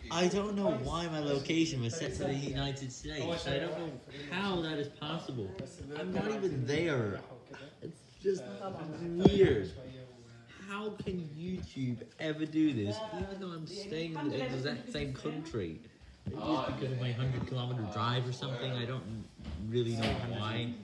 I don't know why my location was set to the United States. I don't know how that is possible. I'm not even there. It's just weird. How can YouTube ever do this, even though I'm staying in the exact same country? Maybe it's because of my 100-kilometer drive or something. I don't really know why.